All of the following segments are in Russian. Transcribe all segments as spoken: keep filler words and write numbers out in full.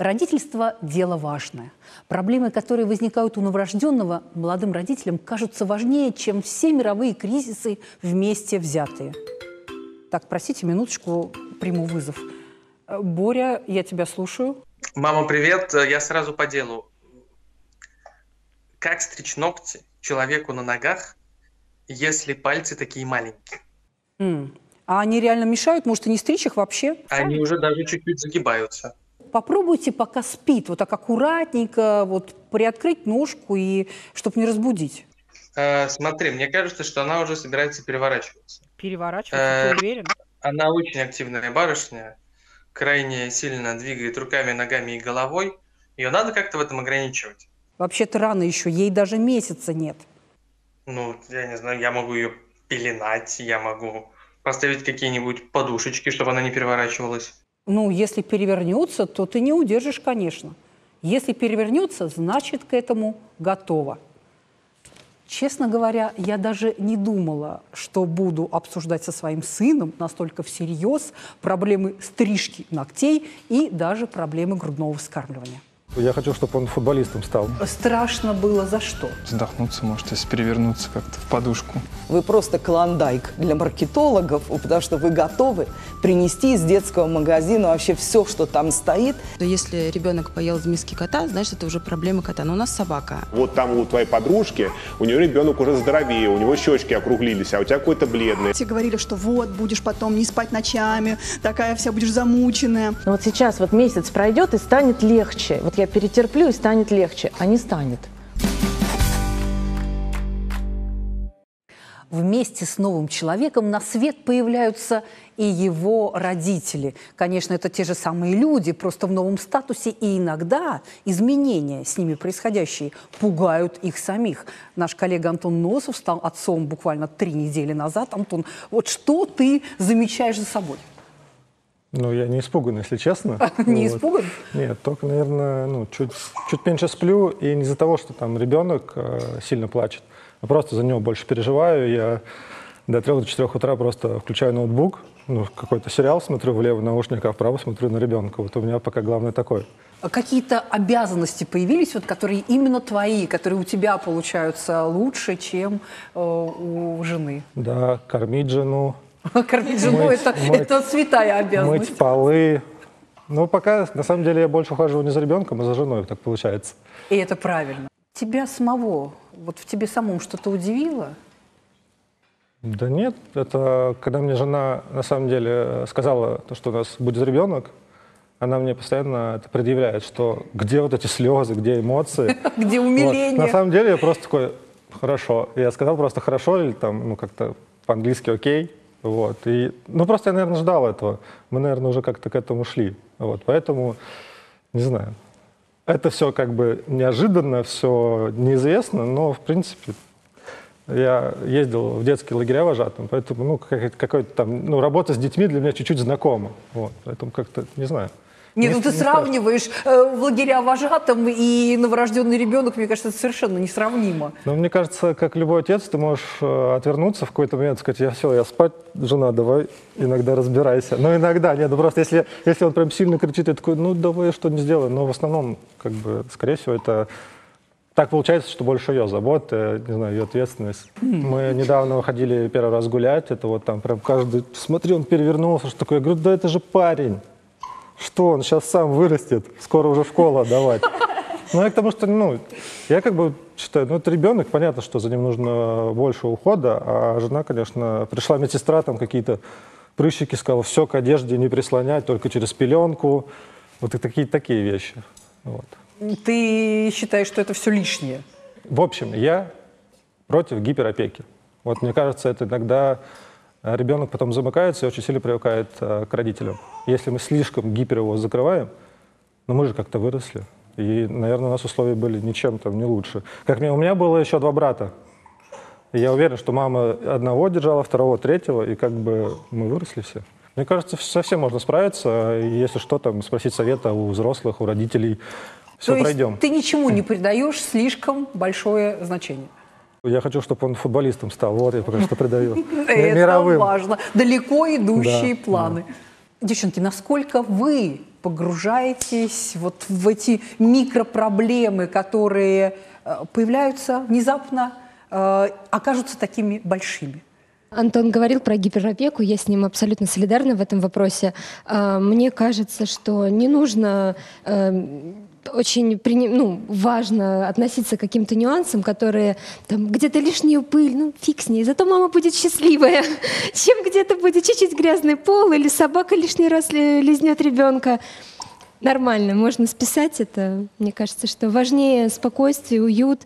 Родительство – дело важное. Проблемы, которые возникают у новорожденного, молодым родителям кажутся важнее, чем все мировые кризисы вместе взятые. Так, простите, минуточку, приму вызов. Боря, я тебя слушаю. Мама, привет. Я сразу по делу. Как стричь ногти человеку на ногах, если пальцы такие маленькие? Mm. А они реально мешают? Может, и не стричь их вообще? Они уже даже чуть-чуть загибаются. Попробуйте, пока спит, вот так аккуратненько вот приоткрыть ножку, и чтобы не разбудить. Э, смотри, мне кажется, что она уже собирается переворачиваться. Переворачиваться, Э, ты уверен? Она очень активная барышня, крайне сильно двигает руками, ногами и головой. Ее надо как-то в этом ограничивать. Вообще-то рано еще, ей даже месяца нет. Ну, я не знаю, я могу ее пеленать, я могу поставить какие-нибудь подушечки, чтобы она не переворачивалась. Ну, если перевернется, то ты не удержишь, конечно. Если перевернется, значит, к этому готово. Честно говоря, я даже не думала, что буду обсуждать со своим сыном настолько всерьез проблемы стрижки ногтей и даже проблемы грудного вскармливания. Я хочу, чтобы он футболистом стал. Страшно было за что? Задохнуться, может, если перевернуться как-то в подушку. Вы просто клондайк для маркетологов, потому что вы готовы принести из детского магазина вообще все, что там стоит. Если ребенок поел из миски кота, значит, это уже проблема кота. Но у нас собака. Вот там у твоей подружки, у нее ребенок уже здоровее, у него щечки округлились, а у тебя какой-то бледный. Все говорили, что вот, будешь потом не спать ночами, такая вся будешь замученная. Но вот сейчас вот месяц пройдет и станет легче. Вот я перетерплю и станет легче, а не станет. Вместе с новым человеком на свет появляются и его родители. Конечно, это те же самые люди, просто в новом статусе, и иногда изменения с ними происходящие пугают их самих. Наш коллега Антон Носов стал отцом буквально три недели назад. Антон, вот что ты замечаешь за собой? Ну, я не испуган, если честно. Не вот. испуган? Нет, только, наверное, ну, чуть, чуть меньше сплю, и не из-за того, что там ребенок э, сильно плачет, а просто за него больше переживаю. Я до трех-четырех утра просто включаю ноутбук, ну, какой-то сериал смотрю в левый наушник, а вправо смотрю на ребенка. Вот у меня пока главное такое. Какие-то обязанности появились, вот, которые именно твои, которые у тебя получаются лучше, чем э, у жены? Да, кормить жену. Кормить жену мыть, это, мыть, это святая обязанность. Мыть полы. Ну, пока, на самом деле, я больше ухаживаю не за ребенком, а за женой, так получается. И это правильно. Тебя самого, вот в тебе самом что-то удивило? Да нет, это когда мне жена, на самом деле, сказала, то, что у нас будет ребенок, она мне постоянно это предъявляет, что где вот эти слезы, где эмоции. Где умиление. На самом деле я просто такой, хорошо. Я сказал просто хорошо или там, ну, как-то по-английски окей. Вот. И, ну, просто я, наверное, ждал этого. Мы, наверное, уже как-то к этому шли. Вот. Поэтому, не знаю, это все как бы неожиданно, все неизвестно, но, в принципе, я ездил в детские лагеря вожатым, поэтому, ну, какой-то там, ну, работа с детьми для меня чуть-чуть знакома. Вот. Поэтому как-то, не знаю. Нет, ну ты сравниваешь э, в лагеря вожатым и новорожденный ребенок, мне кажется, это совершенно несравнимо. Ну, мне кажется, как любой отец, ты можешь э, отвернуться в какой-то момент, сказать, я все, я спать, жена, давай иногда разбирайся. Но иногда, нет, ну просто если, если он прям сильно кричит, я такой, ну давай я что-нибудь сделаю. Но в основном, как бы, скорее всего, это так получается, что больше ее забота, не знаю, ее ответственность. Mm. Мы недавно выходили первый раз гулять, это вот там прям каждый, смотри, он перевернулся, что такое, я говорю, да это же парень. Что, он сейчас сам вырастет, скоро уже школу отдавать. Ну, я к тому, что, ну, я как бы считаю, ну, это ребенок, понятно, что за ним нужно больше ухода, а жена, конечно, пришла медсестра, там какие-то прыщики, сказала, все к одежде не прислонять, только через пеленку, вот и такие, такие вещи. Вот. Ты считаешь, что это все лишнее? В общем, я против гиперопеки. Вот мне кажется, это иногда... Ребенок потом замыкается и очень сильно привыкает а, к родителям. Если мы слишком гипер его закрываем, ну мы же как-то выросли. И, наверное, у нас условия были ничем там не лучше. Как мне, у меня было еще два брата. И я уверен, что мама одного держала, второго, третьего, и как бы мы выросли все. Мне кажется, совсем можно справиться. И если что, там, спросить совета у взрослых, у родителей. Все, То пройдем. Есть ты ничему не придаешь слишком большое значение? Я хочу, чтобы он футболистом стал. Вот я пока что придаю. Это важно. Далеко идущие да, планы. Да. Девчонки, насколько вы погружаетесь вот в эти микропроблемы, которые появляются внезапно, окажутся такими большими? Антон говорил про гиперопеку, я с ним абсолютно солидарна в этом вопросе. Мне кажется, что не нужно очень ну, важно относиться к каким-то нюансам, которые там где-то лишнюю пыль, ну фиг с ней, зато мама будет счастливая, чем где-то будет чуть-чуть грязный пол или собака лишний раз лизнет ребенка. Нормально, можно списать это. Мне кажется, что важнее спокойствие, уют,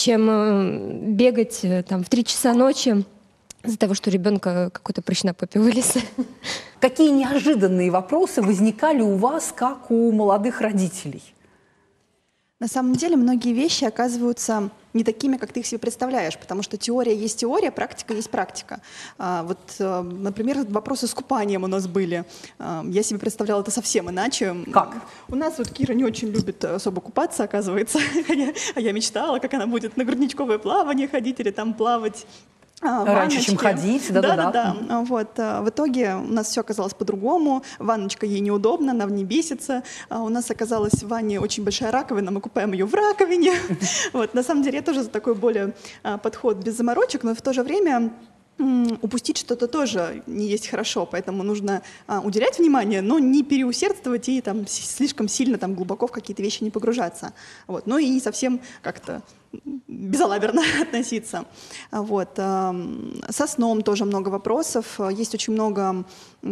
чем бегать там, в три часа ночи из-за того, что у ребенка какой-то прыщ на попе вылез. Какие неожиданные вопросы возникали у вас, как у молодых родителей? На самом деле многие вещи оказываются не такими, как ты их себе представляешь, потому что теория есть теория, практика есть практика. А, вот, а, например, вопросы с купанием у нас были. А, я себе представляла это совсем иначе. Как? У нас вот Кира не очень любит особо купаться, оказывается. А я мечтала, как она будет на грудничковое плавание ходить или там плавать. А, Раньше, чем ходить, да-да-да. Да-да-да. Вот. В итоге у нас все оказалось по-другому. Ванночка ей неудобно, она в ней бесится. А у нас оказалась в ванне очень большая раковина, мы купаем ее в раковине. Вот. На самом деле я тоже за такой более а, подход без заморочек, но в то же время м, упустить что-то тоже не есть хорошо, поэтому нужно а, уделять внимание, но не переусердствовать и там, слишком сильно там, глубоко в какие-то вещи не погружаться. Вот. Ну и не совсем как-то безалаберно относиться. Вот. Со сном тоже много вопросов. Есть очень много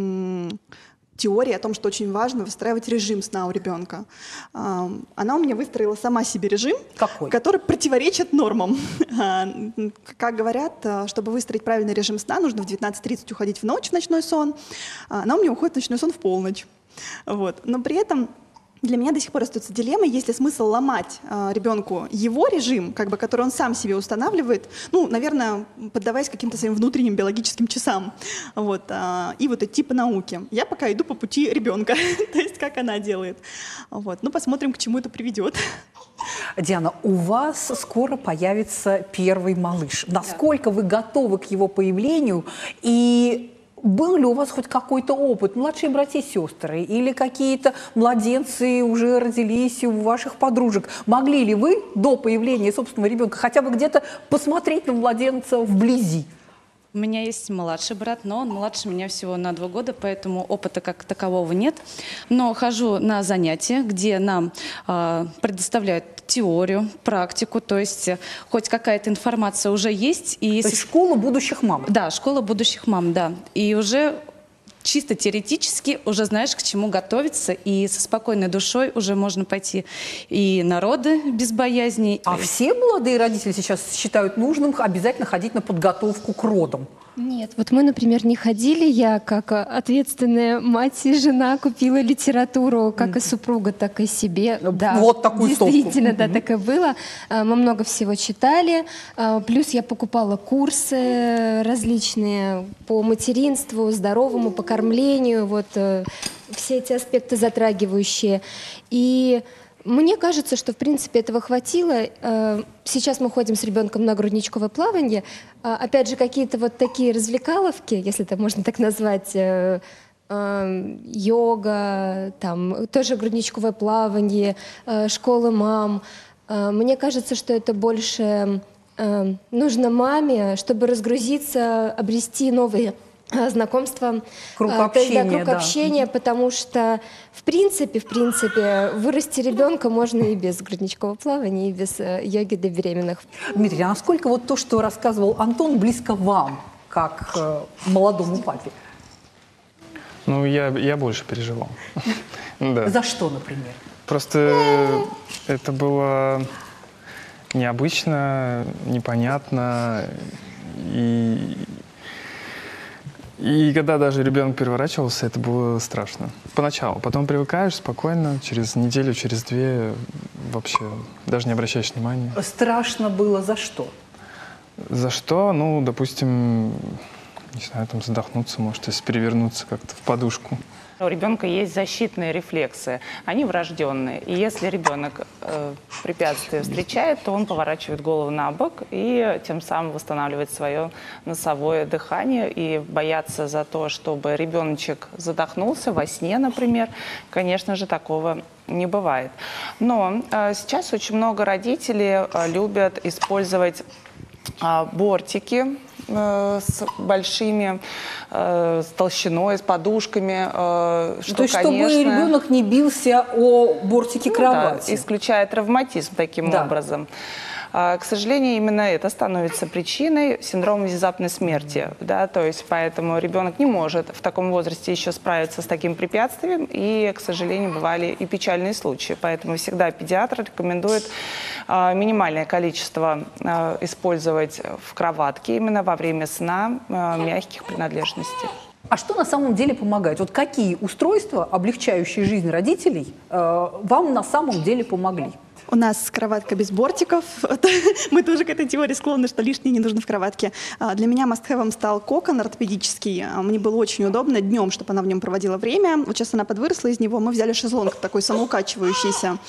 теории о том, что очень важно выстраивать режим сна у ребенка. Она у меня выстроила сама себе режим, Какой? который противоречит нормам. Как говорят, чтобы выстроить правильный режим сна, нужно в девятнадцать тридцать уходить в ночь в ночной сон. Она у меня уходит в ночной сон в полночь. Вот. Но при этом для меня до сих пор остается дилеммой, есть ли смысл ломать э, ребенку его режим, как бы, который он сам себе устанавливает, ну, наверное, поддаваясь каким-то своим внутренним биологическим часам, вот, э, и вот идти по науке. Я пока иду по пути ребенка, то есть как она делает. Вот. Ну, посмотрим, к чему это приведет. Диана, у вас скоро появится первый малыш. Насколько вы готовы к его появлению и... Был ли у вас хоть какой-то опыт? Младшие братья и сестры или какие-то младенцы уже родились у ваших подружек? Могли ли вы до появления собственного ребенка хотя бы где-то посмотреть на младенца вблизи? У меня есть младший брат, но он младше меня всего на два года, поэтому опыта как такового нет. Но хожу на занятия, где нам э, предоставляют теорию, практику, то есть хоть какая-то информация уже есть. И то есть школа будущих мам? Да, школа будущих мам, да. И уже чисто теоретически уже знаешь, к чему готовиться, и со спокойной душой уже можно пойти и на роды без боязни. А все молодые родители сейчас считают нужным обязательно ходить на подготовку к родам? Нет, вот мы, например, не ходили. Я, как ответственная мать и жена, купила литературу как и супруга, так и себе. Да, вот такую стопку. Действительно, да, так и было. Мы много всего читали. Плюс я покупала курсы различные по материнству, здоровому, по кормлению, вот все эти аспекты затрагивающие. И мне кажется, что, в принципе, этого хватило. Сейчас мы ходим с ребенком на грудничковое плавание. Опять же, какие-то вот такие развлекаловки, если это можно так назвать, йога, там, тоже грудничковое плавание, школа мам. Мне кажется, что это больше нужно маме, чтобы разгрузиться, обрести новые знакомства, круг а, общения, то есть, да, круг да. общения, потому что в принципе, в принципе, вырасти ребенка можно и без грудничкового плавания, и без э, йоги для беременных. Дмитрий, а насколько вот то, что рассказывал Антон, близко вам, как э, молодому папе? Ну, я, я больше переживал. Да. За что, например? Просто это было необычно, непонятно, и... И когда даже ребенок переворачивался, это было страшно. Поначалу. Потом привыкаешь спокойно, через неделю, через две вообще даже не обращаешь внимания. Страшно было за что? За что? Ну, допустим, не знаю, там задохнуться, может, если перевернуться как-то в подушку. У ребенка есть защитные рефлексы, они врожденные. И если ребенок э, препятствие встречает, то он поворачивает голову на бок и тем самым восстанавливает свое носовое дыхание. И бояться за то, чтобы ребеночек задохнулся во сне, например, конечно же, такого не бывает. Но э, сейчас очень много родителей э, любят использовать э, бортики с большими, э, с толщиной, с подушками. Э, что, То есть, конечно, чтобы ребенок не бился о бортике ну, кровати. Да, исключая травматизм таким да. образом. К сожалению, именно это становится причиной синдрома внезапной смерти. Да? То есть, поэтому ребенок не может в таком возрасте еще справиться с таким препятствием. И, к сожалению, бывали и печальные случаи. Поэтому всегда педиатр рекомендует а, минимальное количество а, использовать в кроватке именно во время сна а, мягких принадлежностей. А что на самом деле помогает? Вот какие устройства, облегчающие жизнь родителей, э, вам на самом деле помогли? У нас кроватка без бортиков. Мы тоже к этой теории склонны, что лишнее не нужно в кроватке. Для меня must-have стал кокон ортопедический. Мне было очень удобно днем, чтобы она в нем проводила время. Вот сейчас она подвыросла из него. Мы взяли шезлонг такой самоукачивающийся.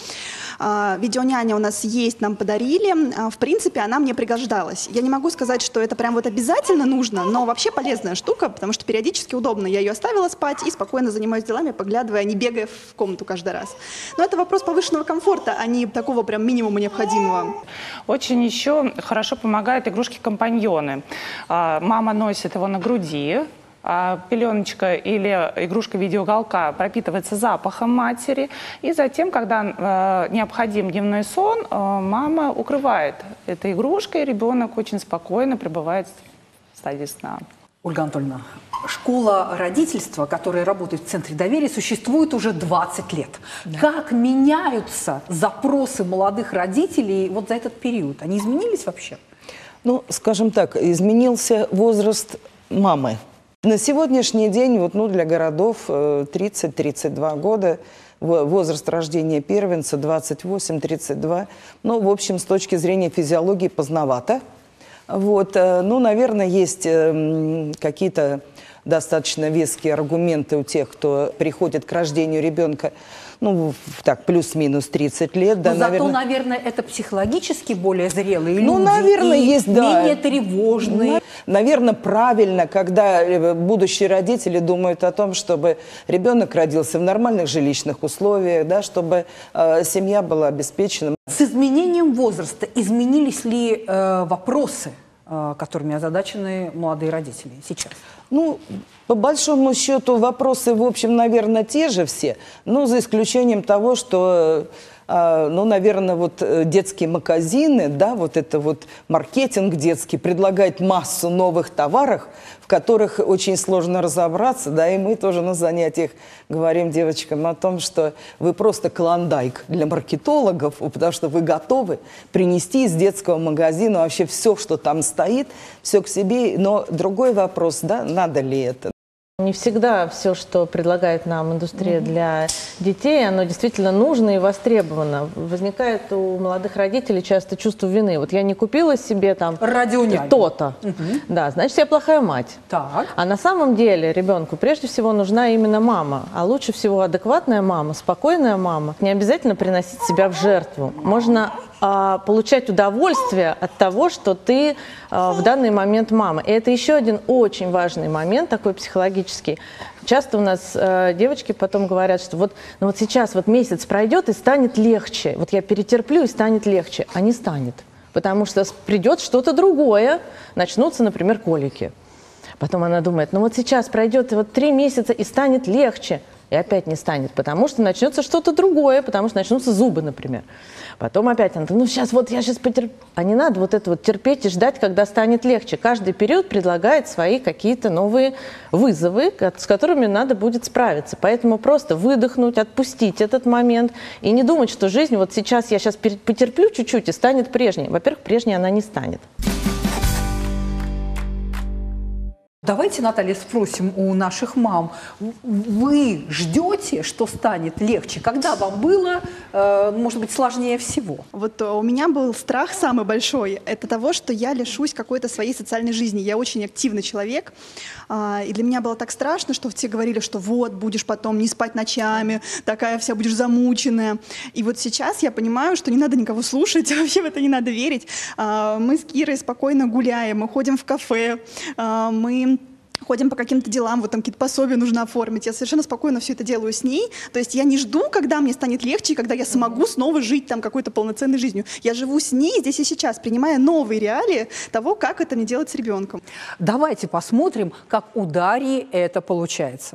Видеоняня у нас есть, нам подарили. В принципе, она мне пригождалась. Я не могу сказать, что это прям вот обязательно нужно, но вообще полезная штука, потому что периодически удобно. Я ее оставила спать и спокойно занимаюсь делами, поглядывая, не бегая в комнату каждый раз. Но это вопрос повышенного комфорта, а не такого прям минимума необходимого. Очень еще хорошо помогают игрушки-компаньоны. Мама носит его на груди. Пеленочка или игрушка в виде уголка пропитывается запахом матери. И затем, когда э, необходим дневной сон, э, мама укрывает этой игрушкой, и ребенок очень спокойно пребывает в стадии сна. Ольга Анатольевна, школа родительства, которая работает в Центре доверия, существует уже двадцать лет. Да. Как меняются запросы молодых родителей вот за этот период? Они изменились вообще? Ну, скажем так, изменился возраст мамы. На сегодняшний день вот, ну, для городов тридцать-тридцать два года, возраст рождения первенца двадцать восемь тридцать два. Ну, в общем, с точки зрения физиологии поздновато. Вот, ну, наверное, есть какие-то достаточно веские аргументы у тех, кто приходит к рождению ребенка, ну, так, плюс-минус тридцать лет. Да, но зато, наверное... наверное, это психологически более зрелые ну, люди. Наверное, и есть, да. менее тревожные. Наверное, правильно, когда будущие родители думают о том, чтобы ребенок родился в нормальных жилищных условиях, да, чтобы э, семья была обеспечена. С изменением возраста изменились ли э, вопросы, э, которыми озадачены молодые родители сейчас? Ну, по большому счету, вопросы, в общем, наверное, те же все, но за исключением того, что, э, ну, наверное, вот детские магазины, да, вот это вот маркетинг детский предлагает массу новых товаров, в которых очень сложно разобраться, да, и мы тоже на занятиях говорим девочкам о том, что вы просто клондайк для маркетологов, потому что вы готовы принести из детского магазина вообще все, что там стоит, все к себе, но другой вопрос, да, надо ли это? Не всегда все, что предлагает нам индустрия для детей, оно действительно нужно и востребовано. Возникает у молодых родителей часто чувство вины. Вот я не купила себе там то-то, угу. Да, значит, я плохая мать. Так. А на самом деле ребенку прежде всего нужна именно мама. А лучше всего адекватная мама, спокойная мама. Не обязательно приносить себя в жертву. Можно а, получать удовольствие от того, что ты а, в данный момент мама. И это еще один очень важный момент, такой психологический. Часто у нас э, девочки потом говорят, что вот, ну вот сейчас вот месяц пройдет и станет легче. Вот я перетерплю и станет легче. А не станет. Потому что придет что-то другое, начнутся, например, колики. Потом она думает, ну вот сейчас пройдет вот три месяца и станет легче. И опять не станет, потому что начнется что-то другое, потому что начнутся зубы, например. Потом опять она, ну сейчас вот я сейчас потерплю. А не надо вот это вот терпеть и ждать, когда станет легче. Каждый период предлагает свои какие-то новые вызовы, с которыми надо будет справиться. Поэтому просто выдохнуть, отпустить этот момент и не думать, что жизнь вот сейчас я сейчас потерплю чуть-чуть и станет прежней. Во-первых, прежней она не станет. Давайте, Наталья, спросим у наших мам. Вы ждете, что станет легче? Когда вам было, э, может быть, сложнее всего? Вот у меня был страх самый большой. Это того, что я лишусь какой-то своей социальной жизни. Я очень активный человек. Э, и для меня было так страшно, что все говорили, что вот, будешь потом не спать ночами, такая вся будешь замученная. И вот сейчас я понимаю, что не надо никого слушать, вообще в это не надо верить. Э, мы с Кирой спокойно гуляем, мы ходим в кафе, э, мы ходим по каким-то делам, вот там какие-то пособия нужно оформить. Я совершенно спокойно все это делаю с ней. То есть я не жду, когда мне станет легче, когда я смогу снова жить там какой-то полноценной жизнью. Я живу с ней здесь и сейчас, принимая новые реалии того, как это мне делать с ребенком. Давайте посмотрим, как у Дарьи это получается.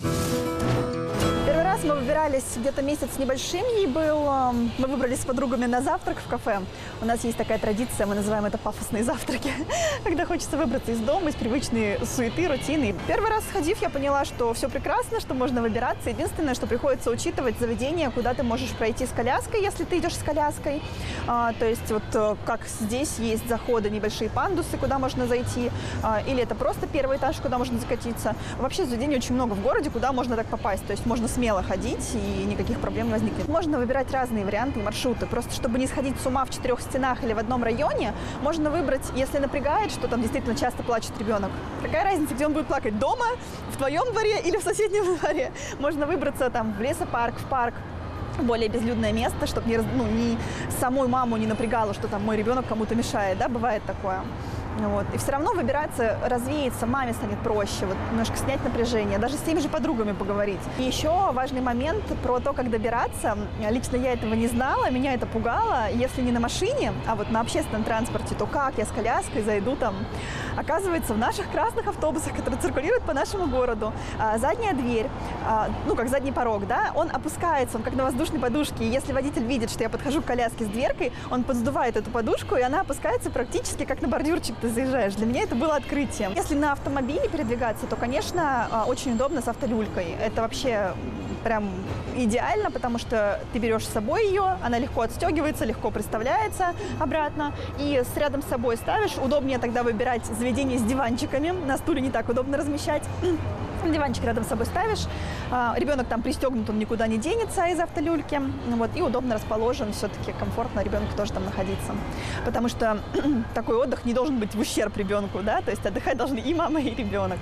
Мы выбирались где-то месяц с небольшим, ей был. Мы выбрались с подругами на завтрак в кафе. У нас есть такая традиция, мы называем это пафосные завтраки, когда хочется выбраться из дома, из привычной суеты, рутины. Первый раз сходив, я поняла, что все прекрасно, что можно выбираться. Единственное, что приходится учитывать заведение, куда ты можешь пройти с коляской, если ты идешь с коляской. А, то есть вот как здесь есть заходы, небольшие пандусы, куда можно зайти, а, или это просто первый этаж, куда можно закатиться. Вообще заведений очень много в городе, куда можно так попасть. То есть можно смело ходить, и никаких проблем не возникнет. Можно выбирать разные варианты и маршруты. Просто чтобы не сходить с ума в четырех стенах или в одном районе, можно выбрать, если напрягает, что там действительно часто плачет ребенок. Какая разница, где он будет плакать? Дома, в твоем дворе или в соседнем дворе? Можно выбраться там в лесопарк, в парк, более безлюдное место, чтобы не, ну, ни самой маму не напрягало, что там мой ребенок кому-то мешает, да, бывает такое. Вот. И все равно выбираться, развеяться, маме станет проще, вот, немножко снять напряжение, даже с теми же подругами поговорить. И еще важный момент про то, как добираться. Лично я этого не знала, меня это пугало. Если не на машине, а вот на общественном транспорте, то как я с коляской зайду там? Оказывается, в наших красных автобусах, которые циркулируют по нашему городу, задняя дверь, ну как задний порог, да, он опускается, он как на воздушной подушке. И если водитель видит, что я подхожу к коляске с дверкой, он подсдувает эту подушку, и она опускается практически как на бордюрчик. Заезжаешь. Для меня это было открытием. Если на автомобиле передвигаться, то, конечно, очень удобно с автолюлькой. Это вообще прям идеально, потому что ты берешь с собой ее, она легко отстегивается, легко приставляется обратно, и с рядом с собой ставишь. Удобнее тогда выбирать заведение с диванчиками. На стуле не так удобно размещать. Диванчик рядом с собой ставишь, ребенок там пристегнут, он никуда не денется из автолюльки, вот, и удобно расположен, все-таки комфортно ребенку тоже там находиться. Потому что такой отдых не должен быть в ущерб ребенку, да, то есть отдыхать должны и мама, и ребенок.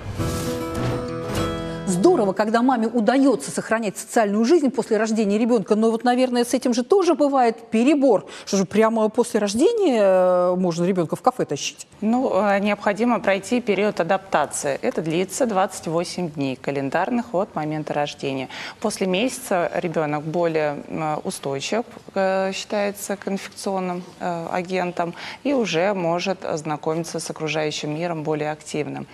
Здорово, когда маме удается сохранять социальную жизнь после рождения ребенка, но вот, наверное, с этим же тоже бывает перебор, что же прямо после рождения можно ребенка в кафе тащить? Ну, необходимо пройти период адаптации. Это длится двадцать восемь дней календарных от момента рождения. После месяца ребенок более устойчив, считается, к инфекционным агентам, и уже может знакомиться с окружающим миром более активно,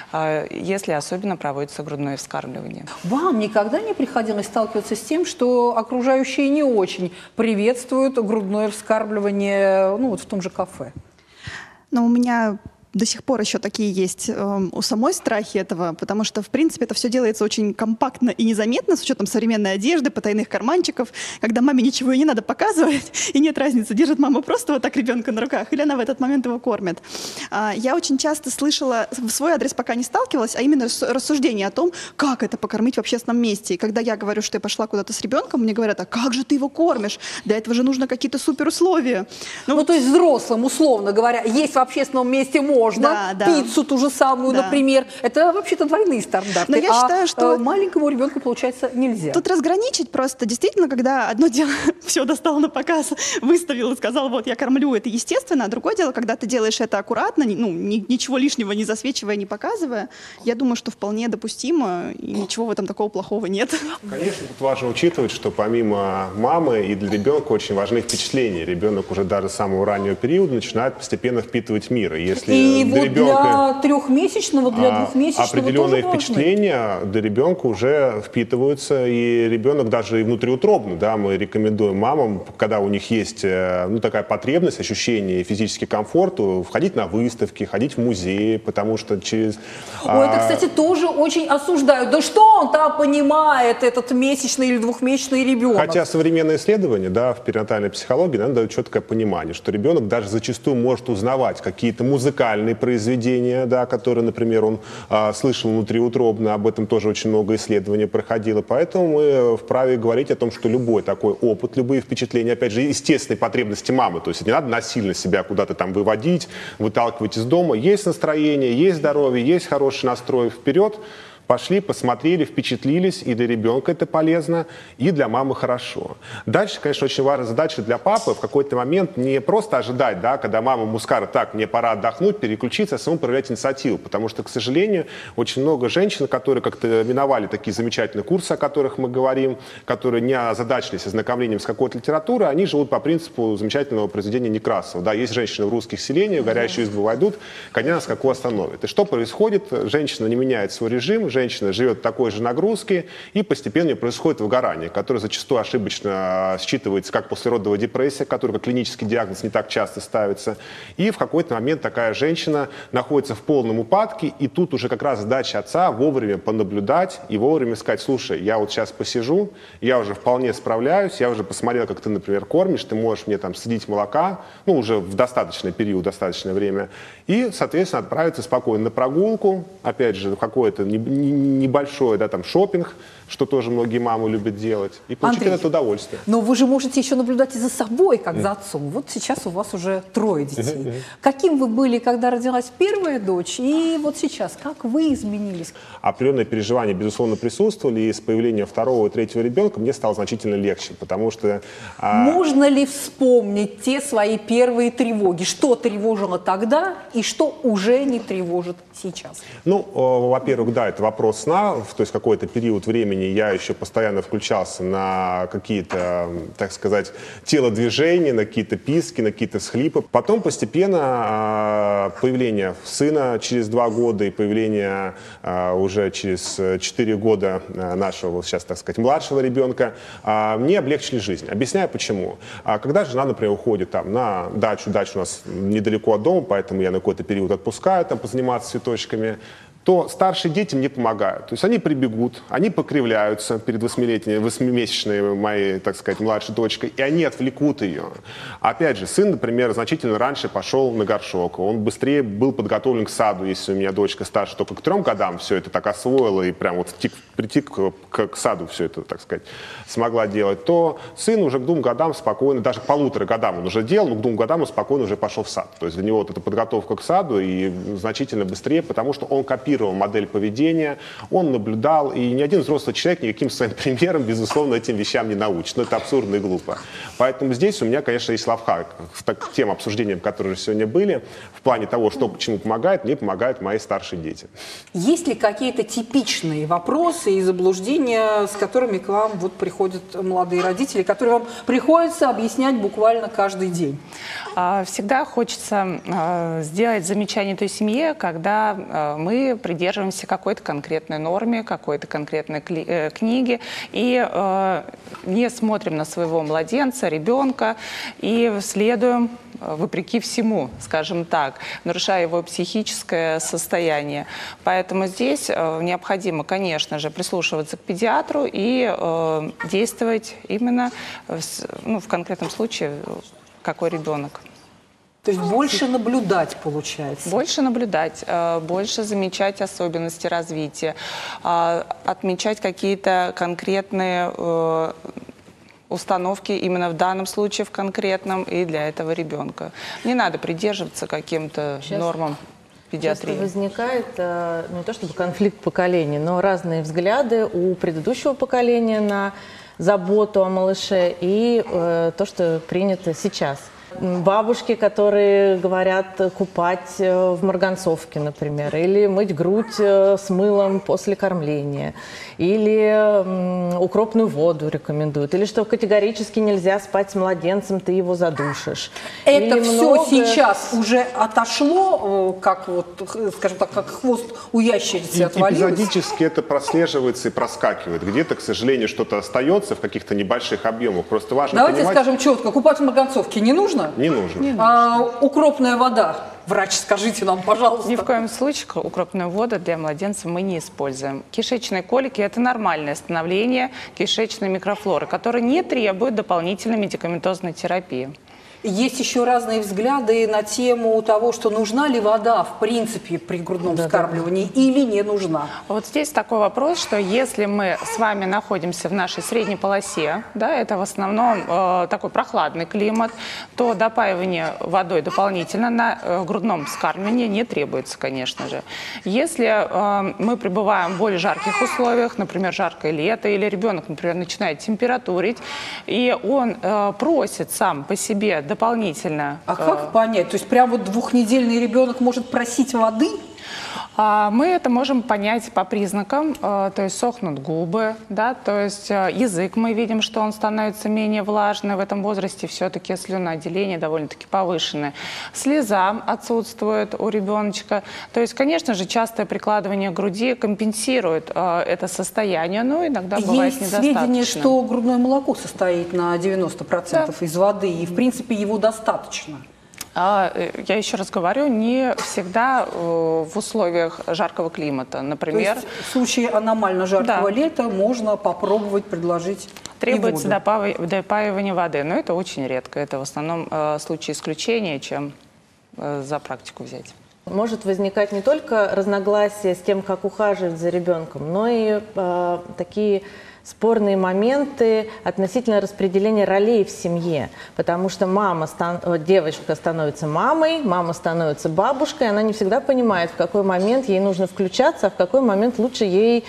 если особенно проводится грудное вскармливание. Вам никогда не приходилось сталкиваться с тем, что окружающие не очень приветствуют грудное вскармливание, ну, вот в том же кафе? Но у меня до сих пор еще такие есть э, у самой страхи этого, потому что, в принципе, это все делается очень компактно и незаметно, с учетом современной одежды, потайных карманчиков, когда маме ничего и не надо показывать, и нет разницы, держит мама просто вот так ребенка на руках, или она в этот момент его кормит. А, я очень часто слышала, в свой адрес пока не сталкивалась, а именно рассуждения о том, как это покормить в общественном месте. И когда я говорю, что я пошла куда-то с ребенком, мне говорят, а как же ты его кормишь? Для этого же нужно какие-то суперусловия. Ну, ну, то есть взрослым, условно говоря, есть в общественном месте можно, да, да. пиццу ту же самую, да. например. Это вообще-то двойные стандарты. Но я а считаю, что маленькому ребенку, получается, нельзя. Тут разграничить просто. Действительно, когда одно дело все достал на показ, выставил и сказал, вот, я кормлю, это естественно, а другое дело, когда ты делаешь это аккуратно, ну, ни, ничего лишнего не засвечивая, не показывая, я думаю, что вполне допустимо, и ничего в этом такого плохого нет. Конечно, тут важно учитывать, что помимо мамы и для ребенка очень важны впечатления. Ребенок уже даже с самого раннего периода начинает постепенно впитывать мир. И если и для вот ребенка для трехмесячного, для двухмесячного определенные тоже впечатления для ребенка уже впитываются, и ребенок даже и внутриутробно, да, мы рекомендуем мамам, когда у них есть, ну, такая потребность, ощущение физически комфорта, входить на выставки, ходить в музеи, потому что через... Ой, а... это, кстати, тоже очень осуждают. Да что он там понимает, этот месячный или двухмесячный ребенок? Хотя современные исследования, да, в перинатальной психологии, да, дают четкое понимание, что ребенок даже зачастую может узнавать какие-то музыкальные музыкальные произведения, да, которые, например, он а, слышал внутриутробно, об этом тоже очень много исследований проходило. Поэтому мы вправе говорить о том, что любой такой опыт, любые впечатления, опять же, естественные потребности мамы, то есть не надо насильно себя куда-то там выводить, выталкивать из дома. Есть настроение, есть здоровье, есть хороший настрой, вперед. Пошли, посмотрели, впечатлились, и для ребенка это полезно, и для мамы хорошо. Дальше, конечно, очень важная задача для папы в какой-то момент не просто ожидать, да, когда мама ему скажет: так, мне пора отдохнуть, переключиться, а самому проявлять инициативу. Потому что, к сожалению, очень много женщин, которые как-то миновали такие замечательные курсы, о которых мы говорим, которые не озадачились ознакомлением с какой-то литературой, они живут по принципу замечательного произведения Некрасова. Да, есть женщины в русских селениях, в горящую избу войдут, коня на скаку остановят. И что происходит? Женщина не меняет свой режим, женщина живет в такой же нагрузке, и постепенно происходит выгорание, которое зачастую ошибочно считывается как послеродовая депрессия, которая как клинический диагноз не так часто ставится. И в какой-то момент такая женщина находится в полном упадке, и тут уже как раз задача отца вовремя понаблюдать и вовремя сказать: слушай, я вот сейчас посижу, я уже вполне справляюсь, я уже посмотрел, как ты, например, кормишь, ты можешь мне там садить молока, ну, уже в достаточный период, достаточное время, и, соответственно, отправиться спокойно на прогулку, опять же, какое-то небольшой, да, там, шопинг, что тоже многие мамы любят делать, и получить Андрей, это удовольствие. Но вы же можете еще наблюдать и за собой, как за отцом. Вот сейчас у вас уже трое детей. Каким вы были, когда родилась первая дочь, и вот сейчас, как вы изменились? Определенные переживания, безусловно, присутствовали, и с появлением второго и третьего ребенка мне стало значительно легче, потому что... А... Можно ли вспомнить те свои первые тревоги? Что тревожило тогда и что уже не тревожит сейчас? Ну, во-первых, да, это вопрос сна, то есть какой-то период времени я еще постоянно включался на какие-то, так сказать, телодвижения, на какие-то писки, на какие-то всхлипы. Потом постепенно появление сына через два года и появление уже через четыре года нашего, сейчас, так сказать, младшего ребенка мне облегчили жизнь. Объясняю, почему. Когда жена, например, уходит там на дачу, дача у нас недалеко от дома, поэтому я на какой-то период отпускаю там позаниматься цветочками, то старшие дети мне помогают. То есть они прибегут, они покривляются перед восьмилетней, восьмимесячной моей, так сказать, младшей дочкой, и они отвлекут ее. Опять же, сын, например, значительно раньше пошел на горшок, он быстрее был подготовлен к саду, если у меня дочка старше только к трем годам все это так освоила и прям вот втик, прийти к, к, к саду все это, так сказать, смогла делать, то сын уже к двум годам спокойно, даже к полутора годам он уже делал, но к двум годам он спокойно уже пошел в сад. То есть для него вот эта подготовка к саду и значительно быстрее, потому что он копировал модель поведения, он наблюдал, и ни один взрослый человек никаким своим примером, безусловно, этим вещам не научит. Но это абсурдно и глупо. Поэтому здесь у меня, конечно, есть лайфхак к тем обсуждениям, которые сегодня были, в плане того, что почему помогает, мне помогают мои старшие дети. Есть ли какие-то типичные вопросы и заблуждения, с которыми к вам вот приходят молодые родители, которые вам приходится объяснять буквально каждый день? Всегда хочется сделать замечание той семье, когда мы придерживаемся какой-то конкретной норме, какой-то конкретной книги и не смотрим на своего младенца, ребенка и следуем вопреки всему, скажем так, нарушая его психическое состояние. Поэтому здесь необходимо, конечно же, прислушиваться к педиатру и действовать именно ну, в конкретном случае, какой ребенок. То есть больше наблюдать, получается? Больше наблюдать, больше замечать особенности развития, отмечать какие-то конкретные установки именно в данном случае, в конкретном, и для этого ребенка. Не надо придерживаться каким-то нормам педиатрии. Часто возникает э, не то чтобы конфликт поколений, но разные взгляды у предыдущего поколения на заботу о малыше и э, то, что принято сейчас. Бабушки, которые говорят купать в марганцовке, например, или мыть грудь с мылом после кормления, или укропную воду рекомендуют, или что категорически нельзя спать с младенцем, ты его задушишь. Это или все много... сейчас уже отошло, как вот, скажем так, как хвост у ящерицы и, отвалилось? Эпизодически это прослеживается и проскакивает. Где-то, к сожалению, что-то остается в каких-то небольших объемах. Просто важно Давайте понимать... скажем четко, купать в марганцовке не нужно? Не нужно. Не нужно. А, укропная вода. Врач, скажите нам, пожалуйста. Ни в коем случае укропную воду для младенца мы не используем. Кишечные колики – это нормальное становление кишечной микрофлоры, которое не требует дополнительной медикаментозной терапии. Есть еще разные взгляды на тему того, что нужна ли вода в принципе при грудном Да, вскармливании или не нужна. Вот здесь такой вопрос, что если мы с вами находимся в нашей средней полосе, да, это в основном э, такой прохладный климат, то допаивание водой дополнительно на э, грудном вскармливании не требуется, конечно же. Если э, мы пребываем в более жарких условиях, например, жаркое лето, или ребенок, например, начинает температурить, и он э, просит сам по себе дополнительно. А как понять? То есть прям вот двухнедельный ребенок может просить воды? Мы это можем понять по признакам, то есть сохнут губы, да, то есть язык мы видим, что он становится менее влажный в этом возрасте, все-таки слюноотделение довольно-таки повышенное. Слеза отсутствует у ребеночка, то есть, конечно же, частое прикладывание к груди компенсирует это состояние, но иногда бывает Есть недостаточно. сведения, что грудное молоко состоит на девяносто процентов да. из воды, и в принципе его достаточно. А, я еще раз говорю, не всегда э, в условиях жаркого климата. Например, то есть в случае аномально жаркого да. лета можно попробовать предложить требуется допаивание воды, но это очень редко. Это в основном э, случаи исключения, чем э, за практику взять. Может возникать не только разногласия с тем, как ухаживать за ребенком, но и э, такие спорные моменты относительно распределения ролей в семье, потому что мама, девочка становится мамой, мама становится бабушкой, она не всегда понимает, в какой момент ей нужно включаться, а в какой момент лучше ей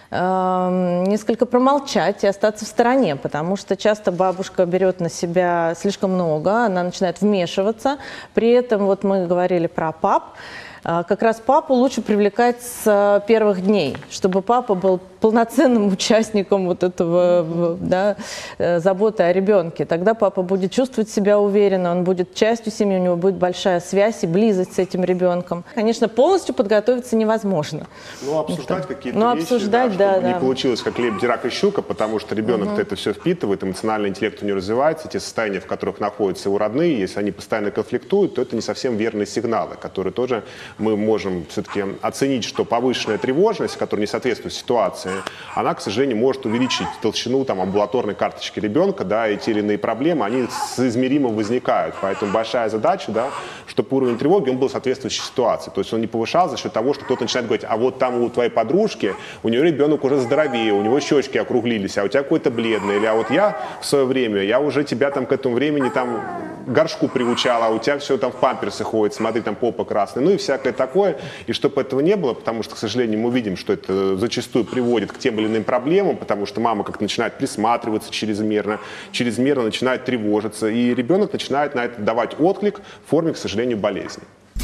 э, несколько промолчать и остаться в стороне, потому что часто бабушка берет на себя слишком много, она начинает вмешиваться, при этом вот мы говорили про пап, как раз папу лучше привлекать с первых дней, чтобы папа был полноценным участником вот этого, да, заботы о ребенке. Тогда папа будет чувствовать себя уверенно, он будет частью семьи, у него будет большая связь и близость с этим ребенком. Конечно, полностью подготовиться невозможно. Ну, обсуждать какие-то ну, вещи, обсуждать, да, да, чтобы да. не получилось как лебедь, рак и щука, потому что ребенок-то угу. это все впитывает, эмоциональный интеллект у него развивается, те состояния, в которых находятся его родные, если они постоянно конфликтуют, то это не совсем верные сигналы, которые тоже мы можем все-таки оценить, что повышенная тревожность, которая не соответствует ситуации, она, к сожалению, может увеличить толщину там, амбулаторной карточки ребенка, да, и те или иные проблемы, они соизмеримо возникают. Поэтому большая задача, да, чтобы уровень тревоги он был соответствующей ситуации. То есть он не повышал за счет того, что кто-то начинает говорить, а вот там у твоей подружки, у нее ребенок уже здоровее, у него щечки округлились, а у тебя какой-то бледный. Или а вот я в свое время, я уже тебя там к этому времени там горшку приучала, а у тебя все там в памперсы ходит, смотри, там попа красная, ну и всякое такое. И чтобы этого не было, потому что, к сожалению, мы видим, что это зачастую приводит к тем или иным проблемам, потому что мама как-то начинает присматриваться чрезмерно, чрезмерно начинает тревожиться, и ребенок начинает на это давать отклик в форме, к сожалению, болезни.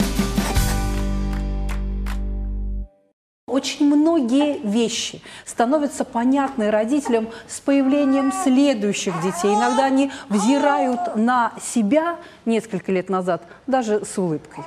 Очень многие вещи становятся понятны родителям с появлением следующих детей. Иногда они взирают на себя несколько лет назад даже с улыбкой.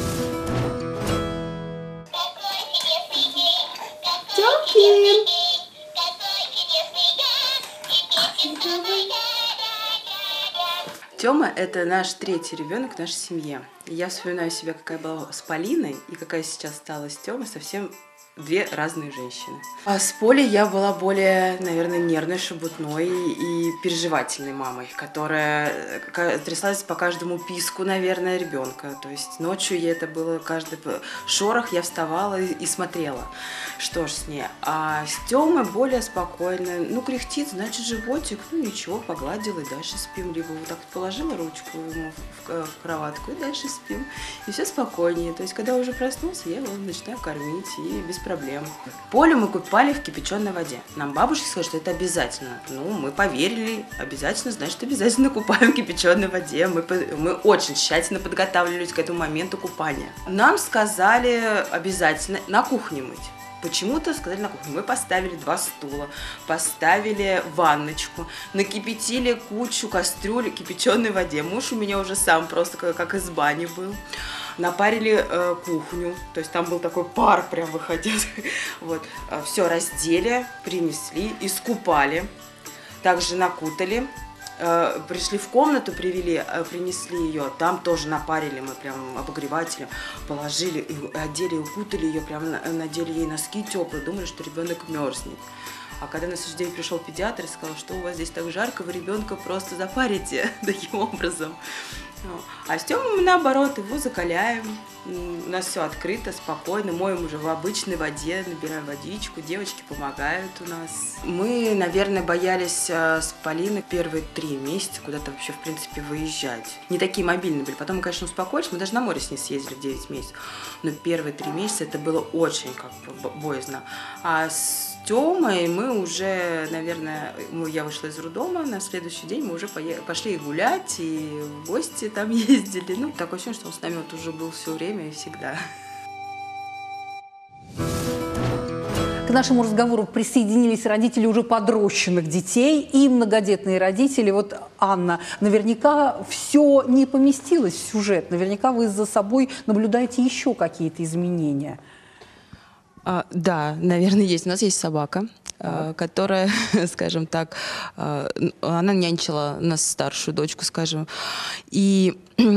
Тёма – это наш третий ребенок в нашей семье. И я вспоминаю себя, какая была с Полиной и какая сейчас стала с Тёмой, совсем две разные женщины. А с Полей я была более, наверное, нервной, шебутной и переживательной мамой, которая тряслась по каждому писку, наверное, ребенка. То есть ночью ей это было каждый шорох, я вставала и смотрела, что ж с ней. А с Тёмой более спокойно. Ну, кряхтит, значит, животик, ну ничего, погладила и дальше спим. Либо вот так положила ручку ему в, в кроватку и дальше спим. И все спокойнее. То есть, когда уже проснулся, я его начинаю кормить и без проблем. Полю мы купали в кипяченой воде. Нам бабушки сказали, что это обязательно. Ну, мы поверили, обязательно, значит, обязательно купаем в кипяченой воде. Мы, мы очень тщательно подготавливались к этому моменту купания. Нам сказали обязательно на кухне мыть. Почему-то сказали на кухне. Мы поставили два стула, поставили ванночку, накипятили кучу кастрюль в кипяченой воде. Муж у меня уже сам просто как, как из бани был. Напарили э, кухню, то есть там был такой пар прям выходил. Вот. Все раздели, принесли, искупали, также накутали. Э, пришли в комнату, привели, э, принесли ее, там тоже напарили мы прям обогревателем, положили, и одели, укутали ее, прям надели ей носки теплые, думали, что ребенок мерзнет. А когда на следующий день пришел педиатр и сказал, что у вас здесь так жарко, вы ребенка просто запарите таким образом. А с Тёмой мы, наоборот, его закаляем. У нас все открыто, спокойно. Моем уже в обычной воде, набираем водичку. Девочки помогают у нас. Мы, наверное, боялись с Полиной первые три месяца куда-то вообще, в принципе, выезжать. Не такие мобильные были. Потом мы, конечно, успокоились. Мы даже на море с ней съездили в девять месяцев. Но первые три месяца это было очень как бы боязно. А с Тёмой мы уже, наверное, я вышла из роддома, на следующий день мы уже пошли гулять и в гости там ездили. Ну, такое ощущение, что он с нами вот уже был все время и всегда. К нашему разговору присоединились родители уже подрощенных детей и многодетные родители. Вот, Анна, наверняка все не поместилось в сюжет. Наверняка вы за собой наблюдаете еще какие-то изменения. А, да, наверное, есть. У нас есть собака, а, которая, скажем так, а, она нянчила нас, старшую дочку, скажем. И,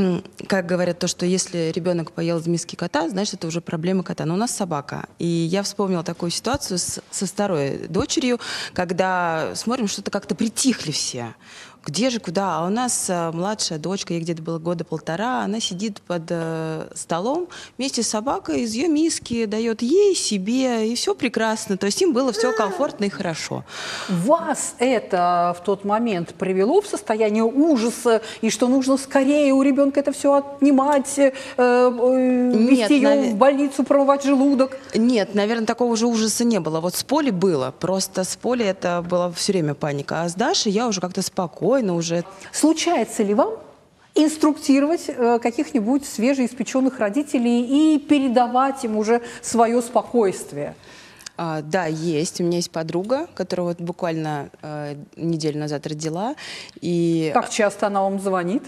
как говорят, то, что если ребенок поел из миски кота, значит, это уже проблема кота. Но у нас собака. И я вспомнила такую ситуацию с, со второй дочерью, когда смотрим, что-то как-то притихли все. Где же, куда? А у нас а, младшая дочка, ей где-то было года полтора, она сидит под э, столом вместе с собакой, из ее миски дает ей, себе, и все прекрасно. То есть им было все комфортно и хорошо. Вас это в тот момент привело в состояние ужаса, и что нужно скорее у ребенка это все отнимать, э, э, везти ее навер... в больницу, промывать желудок? Нет, наверное, такого же ужаса не было. Вот с Полей было, просто с Полей это была все время паника. А с Дашей я уже как-то спокойно уже. Случается ли вам инструктировать э, каких-нибудь свежеиспеченных родителей и передавать им уже свое спокойствие? А, да, есть. У меня есть подруга, которая вот буквально э, неделю назад родила. И... Как часто она вам звонит?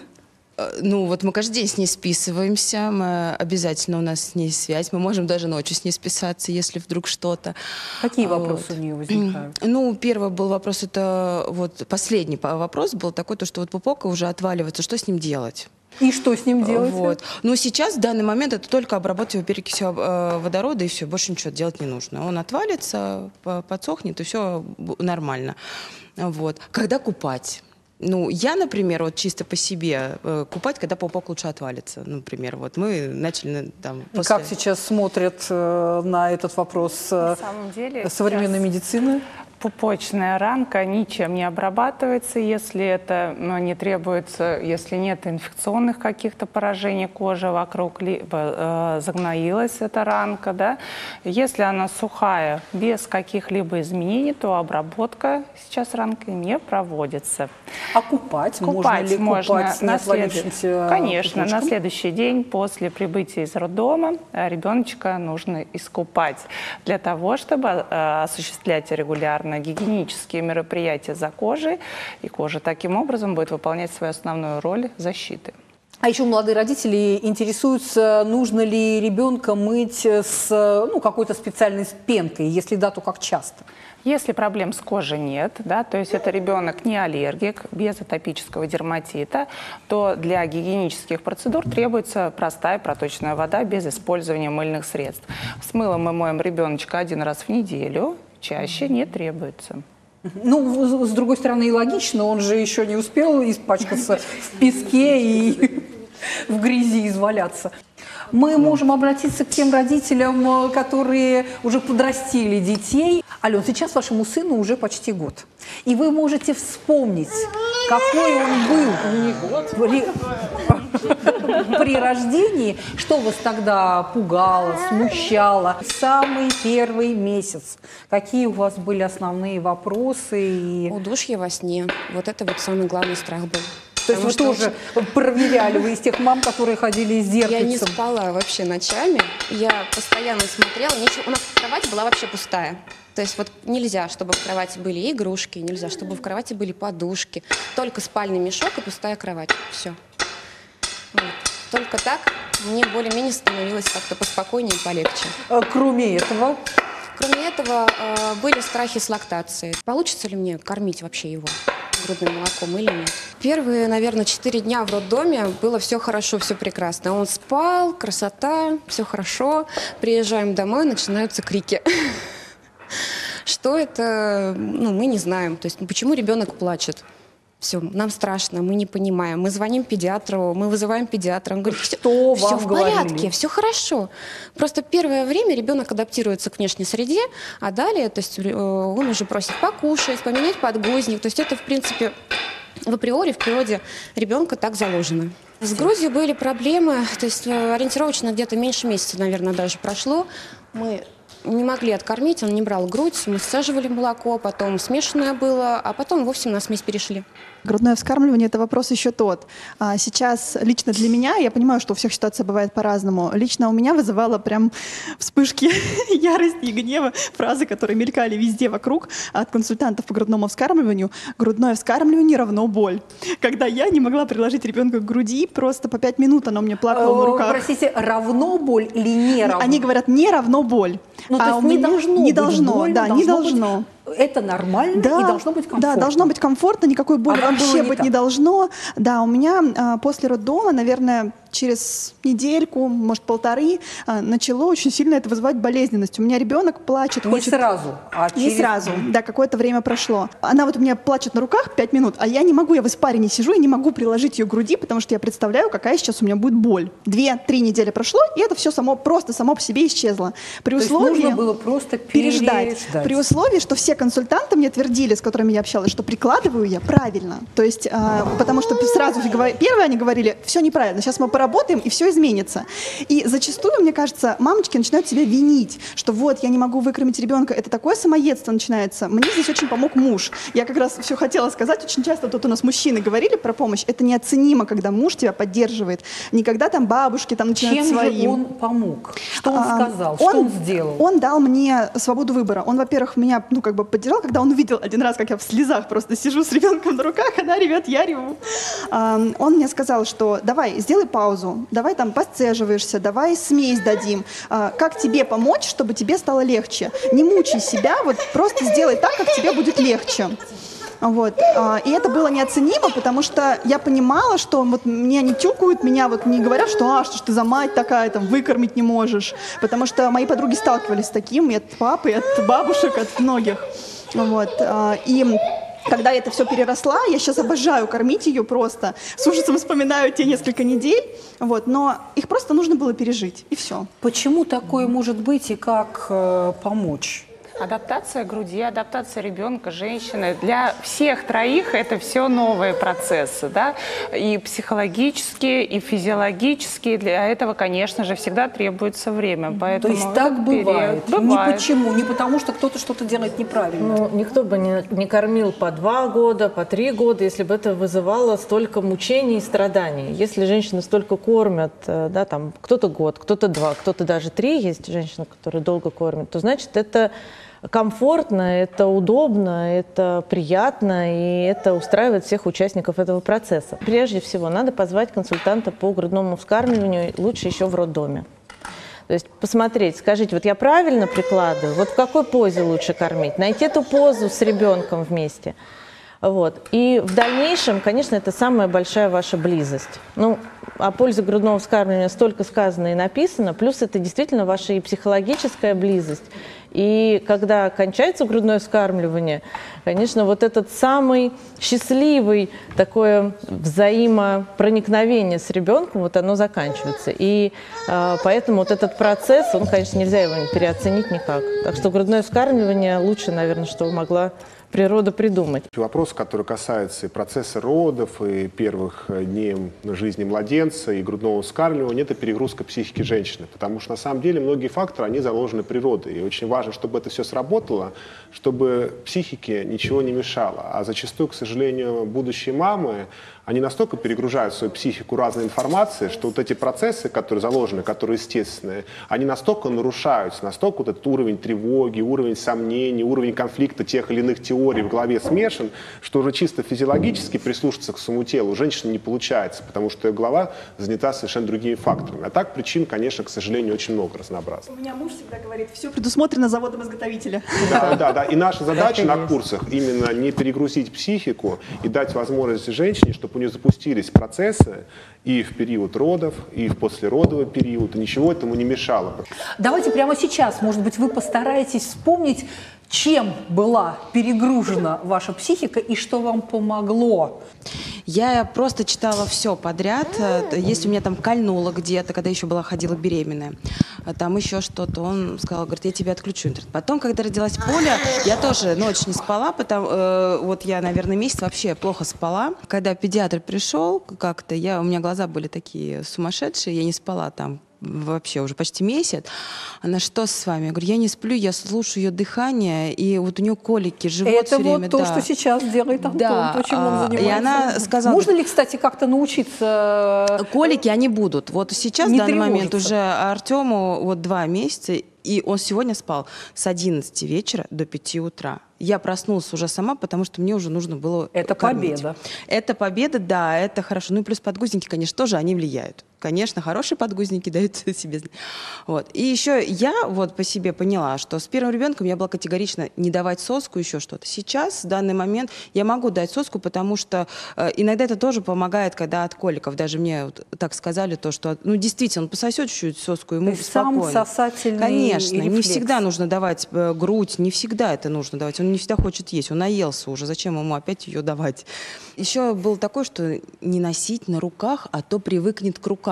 Ну, вот мы каждый день с ней списываемся, мы обязательно у нас с ней связь, мы можем даже ночью с ней списаться, если вдруг что-то. Какие вопросы вот. у нее возникают? Ну, первый был вопрос, это вот последний вопрос был такой, то, что вот пупок уже отваливается, что с ним делать? И что с ним делать? Вот. Но сейчас, в данный момент, это только обработать его перекисью э, водорода, и все, больше ничего делать не нужно. Он отвалится, подсохнет, и все нормально. Вот. Когда купать? Ну, я, например, вот чисто по себе э, купать, когда пупок лучше отвалится, например. Вот мы начали там... После... Как сейчас смотрят э, на этот вопрос э, На самом деле, современной медицины? Пупочная ранка ничем не обрабатывается, если это ну, не требуется, если нет инфекционных каких-то поражений кожи вокруг, либо э, загноилась эта ранка, да. Если она сухая, без каких-либо изменений, то обработка сейчас ранкой не проводится. А купать? Купать можно ли можно купать на не отвалившимся Конечно, пупочком? на следующий день после прибытия из роддома ребеночка нужно искупать для того, чтобы э, осуществлять регулярно гигиенические мероприятия за кожей, и кожа таким образом будет выполнять свою основную роль защиты. А еще молодые родители интересуются, нужно ли ребенка мыть с ну, какой-то специальной пенкой, если да, то как часто? Если проблем с кожей нет, да, то есть это ребенок не аллергик, без атопического дерматита, то для гигиенических процедур требуется простая проточная вода без использования мыльных средств. С мылом мы моем ребеночка один раз в неделю, чаще не требуется. Ну, с другой стороны, и логично, он же еще не успел испачкаться в песке и в грязи изваляться. Мы можем обратиться к тем родителям, которые уже подрастили детей. Ален, сейчас вашему сыну уже почти год. И вы можете вспомнить, какой он был при, при рождении, что вас тогда пугало, смущало. Самый первый месяц. Какие у вас были основные вопросы? И... Удушье во сне. Вот это вот самый главный страх был. То есть вы тоже проверяли, вы из тех мам, которые ходили с зеркальцем? Я не спала вообще ночами, я постоянно смотрела. Ничего, у нас кровать была вообще пустая. То есть вот нельзя, чтобы в кровати были игрушки, нельзя, чтобы в кровати были подушки. Только спальный мешок и пустая кровать. Все. Вот. Только так мне более-менее становилось как-то поспокойнее и полегче. А кроме этого? Кроме этого, были страхи с лактацией. Получится ли мне кормить вообще его грудным молоком или нет? Первые, наверное, четыре дня в роддоме было все хорошо, все прекрасно. Он спал, красота, все хорошо. Приезжаем домой, начинаются крики. Что это, ну, мы не знаем. То есть почему ребенок плачет? Все, нам страшно, мы не понимаем. Мы звоним педиатру, мы вызываем педиатра. Он говорит, что все вам в порядке, говорили? все хорошо. Просто первое время ребенок адаптируется к внешней среде, а далее, то есть, он уже просит покушать, поменять подгузник. То есть это, в принципе, в априори в природе ребенка так заложено. С грудью были проблемы, то есть ориентировочно где-то меньше месяца, наверное, даже прошло. Мы не могли откормить, он не брал грудь, мы сцеживали молоко, потом смешанное было, а потом вовсе на смесь перешли. Грудное вскармливание – это вопрос еще тот. А сейчас лично для меня, я понимаю, что у всех ситуация бывает по-разному, лично у меня вызывало прям вспышки ярости и гнева фразы, которые мелькали везде вокруг от консультантов по грудному вскармливанию. Грудное вскармливание равно боль. Когда я не могла приложить ребенка к груди, просто по пять минут оно мне плакало на руках. Простите, равно боль или не равно? Они говорят, не равно боль. Ну, то а есть у не меня должно не быть должно, больно, да, не должно. Быть, это нормально да, и должно быть комфортно. Да, должно быть комфортно, никакой боли а вообще не быть так? не должно. Да, у меня а, после роддома, наверное, через недельку, может, полторы, а, начало очень сильно это вызывать болезненность. У меня ребенок плачет. Не хочет... сразу, а Не через... сразу, да, какое-то время прошло. Она вот у меня плачет на руках пять минут, а я не могу, я в испарине сижу и не могу приложить ее к груди, потому что я представляю, какая сейчас у меня будет боль. Две-три недели прошло, и это все само, просто само по себе исчезло. При То условии... есть нужно было просто переждать. переждать. При условии, что все консультанты мне твердили, с которыми я общалась, что прикладываю я правильно. То есть, э, потому что сразу же говор... первое они говорили, все неправильно, сейчас мы поработаем, и все изменится. И зачастую, мне кажется, мамочки начинают себя винить, что вот, я не могу выкормить ребенка, это такое самоедство начинается. Мне здесь очень помог муж. Я как раз все хотела сказать, очень часто тут у нас мужчины говорили про помощь, это неоценимо, когда муж тебя поддерживает. Никогда там бабушки там начинают Чем своим. же он помог? Что он А, сказал? Он, что он сделал? Он дал мне свободу выбора. Он, во-первых, меня, ну, как бы поддержал, когда он увидел один раз, как я в слезах просто сижу с ребенком на руках, она ревет, я реву. А, он мне сказал, что давай, сделай паузу, давай там посцеживаешься, давай смесь дадим. А, как тебе помочь, чтобы тебе стало легче? Не мучай себя, вот просто сделай так, как тебе будет легче. Вот. И это было неоценимо, потому что я понимала, что вот меня не тюкают, меня вот не говорят, что а, что ж ты за мать такая, там, выкормить не можешь. Потому что мои подруги сталкивались с таким и от папы, и от бабушек, от многих. Вот. И когда я это все переросла, я сейчас обожаю кормить ее просто. С ужасом вспоминаю те несколько недель, вот, но их просто нужно было пережить, и все. Почему такое может быть и как э, помочь? Адаптация груди, адаптация ребенка, женщины. Для всех троих это все новые процессы, да, и психологические, и физиологические. Для этого, конечно же, всегда требуется время. Поэтому То есть так бывает? бывает. Не почему? Не потому, что кто-то что-то делает неправильно? Ну, никто бы не, не кормил по два года, по три года, если бы это вызывало столько мучений и страданий. Если женщины столько кормят, да, там, кто-то год, кто-то два, кто-то даже три, есть женщины, которые долго кормят, то значит, это комфортно, это удобно, это приятно, и это устраивает всех участников этого процесса. Прежде всего, надо позвать консультанта по грудному вскармливанию, лучше еще в роддоме. То есть посмотреть, скажите, вот я правильно прикладываю, вот в какой позе лучше кормить, найти эту позу с ребенком вместе. Вот. И в дальнейшем, конечно, это самая большая ваша близость. Ну, о пользе грудного вскармливания столько сказано и написано, плюс это действительно ваша и психологическая близость. И когда кончается грудное вскармливание, конечно, вот этот самый счастливый такое взаимопроникновение с ребенком, вот оно заканчивается. И э, поэтому вот этот процесс, он, конечно, нельзя его переоценить никак. Так что грудное вскармливание лучше, наверное, что могла природа придумать. Вопрос, который касается и процесса родов, и первых дней жизни младенца, и грудного вскармливания, это перегрузка психики женщины. Потому что на самом деле многие факторы, они заложены природой. И очень важно, чтобы это все сработало, чтобы психике ничего не мешало. А зачастую, к сожалению, будущие мамы, они настолько перегружают свою психику разной информацией, что вот эти процессы, которые заложены, которые естественные, они настолько нарушаются, настолько вот этот уровень тревоги, уровень сомнений, уровень конфликта тех или иных теорий в голове смешан, что уже чисто физиологически прислушаться к своему телу у женщины не получается, потому что ее голова занята совершенно другими факторами. А так причин, конечно, к сожалению, очень много разнообразных. У меня муж всегда говорит, все предусмотрено заводом-изготовителя. Да, да, да. И наша задача на курсах именно не перегрузить психику и дать возможность женщине, чтобы у нее запустились процессы и в период родов, и в послеродовый период, и ничего этому не мешало. Давайте прямо сейчас, может быть, вы постараетесь вспомнить, чем была перегружена ваша психика и что вам помогло? Я просто читала все подряд. Если у меня там кольнуло где-то, когда еще была ходила беременная, там еще что-то, он сказал, говорит, я тебя отключу интернет. Потом, когда родилась Поля, я тоже ночь не спала, потому э, вот я, наверное, месяц вообще плохо спала. Когда педиатр пришел, как-то я, у меня глаза были такие сумасшедшие, я не спала там вообще уже почти месяц. Она, что с вами? Я говорю, я не сплю, я слушаю ее дыхание, и вот у нее колики, живот Это все вот время. то, да. что сейчас делает Антон, да, то, чем он занимается. И она сказала... Можно ли, кстати, как-то научиться... Колики, они будут. Вот сейчас, в данный тревожиться. момент, уже Артему вот два месяца, и он сегодня спал с одиннадцати вечера до пяти утра. Я проснулась уже сама, потому что мне уже нужно было Это кормить. победа. Это победа, да, это хорошо. Ну и плюс подгузники, конечно, тоже они влияют. Конечно, хорошие подгузники дают себе знать. Вот. И еще я вот по себе поняла, что с первым ребенком я была категорично не давать соску, еще что-то. Сейчас, в данный момент, я могу дать соску, потому что э, иногда это тоже помогает, когда от коликов. Даже мне вот так сказали, то, что, ну, действительно, он пососет чуть-чуть соску, ему спокойно. Сам сосательный Конечно, рефлекс. не всегда нужно давать э, грудь, не всегда это нужно давать. Он не всегда хочет есть, он наелся уже, зачем ему опять ее давать? Еще было такое, что не носить на руках, а то привыкнет к рукам.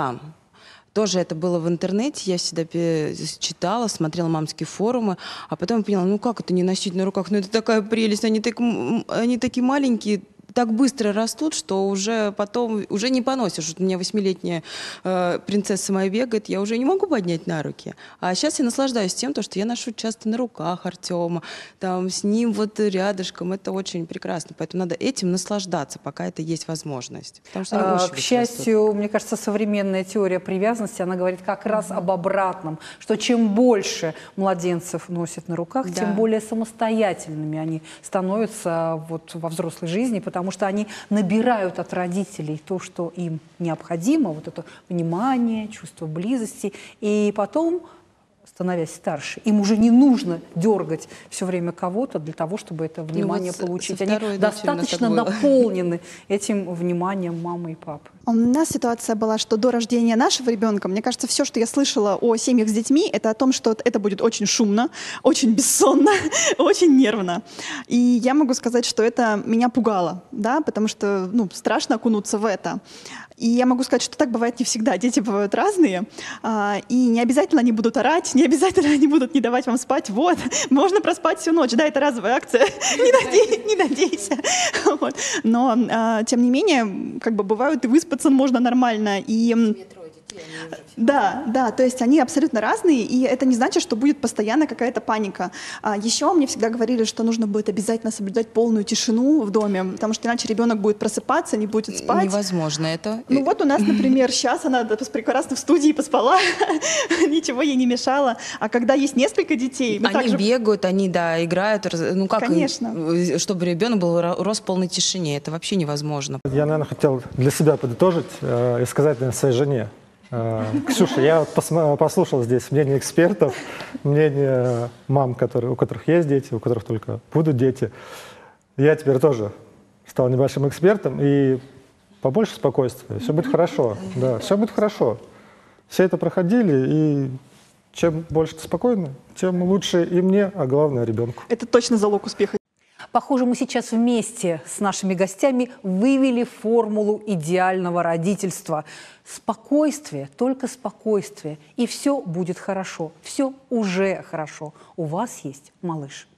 Тоже это было в интернете, я всегда читала, смотрела мамские форумы, а потом поняла, ну как это не носить на руках, ну это такая прелесть, они, так, они такие маленькие, так быстро растут, что уже потом уже не поносишь. Вот у меня восьмилетняя э, принцесса моя бегает, я уже не могу поднять на руки. А сейчас я наслаждаюсь тем, то, что я ношу часто на руках Артема, там с ним вот рядышком. Это очень прекрасно. Поэтому надо этим наслаждаться, пока это есть возможность. Потому что они А, очень к быстро счастью, растут. мне кажется, современная теория привязанности, она говорит как раз об обратном, что чем больше младенцев носят на руках, Да. тем более самостоятельными они становятся вот во взрослой жизни, потому что они набирают от родителей то, что им необходимо, вот это внимание, чувство близости, и потом, становясь старше, им уже не нужно дергать все время кого-то для того, чтобы это внимание вот получить. со Они второй дочерью у нас достаточно так было. наполнены этим вниманием мамы и папы. У нас ситуация была, что до рождения нашего ребенка, мне кажется, все, что я слышала о семьях с детьми, это о том, что это будет очень шумно, очень бессонно, очень нервно. И я могу сказать, что это меня пугало, да, потому что ну, страшно окунуться в это. И я могу сказать, что так бывает не всегда. Дети бывают разные, а, и не обязательно они будут орать, не обязательно они будут не давать вам спать. Вот, можно проспать всю ночь, да, это разовая акция, не, надей, не надейся. Вот. Но, а, тем не менее, как бы бывают и выспаться можно нормально, и... Да, да, то есть они абсолютно разные, и это не значит, что будет постоянно какая-то паника. А еще мне всегда говорили, что нужно будет обязательно соблюдать полную тишину в доме, потому что иначе ребенок будет просыпаться, не будет спать. Невозможно это. Ну вот у нас, например, сейчас она прекрасно в студии поспала, ничего ей не мешало. А когда есть несколько детей... Они также... бегают, они, да, играют. Ну как, Конечно. чтобы ребенок был рос в полной тишине, это вообще невозможно. Я, наверное, хотел для себя подытожить э, и сказать, наверное, своей жене. Ксюша, я вот пос- послушал здесь мнение экспертов, мнение мам, которые, у которых есть дети, у которых только будут дети. Я теперь тоже стал небольшим экспертом, и побольше спокойствия. Все будет хорошо. Да, все будет хорошо. Все это проходили, и чем больше ты спокойно, тем лучше и мне, а главное ребенку. Это точно залог успеха. Похоже, мы сейчас вместе с нашими гостями вывели формулу идеального родительства. Спокойствие, только спокойствие, и все будет хорошо. Все уже хорошо. У вас есть малыш.